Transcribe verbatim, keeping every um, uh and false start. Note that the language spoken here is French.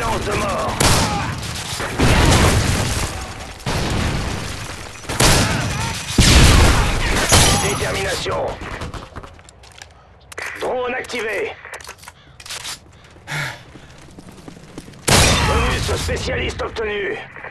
silence de mort. Détermination. Drone activé. Bonus spécialiste obtenu.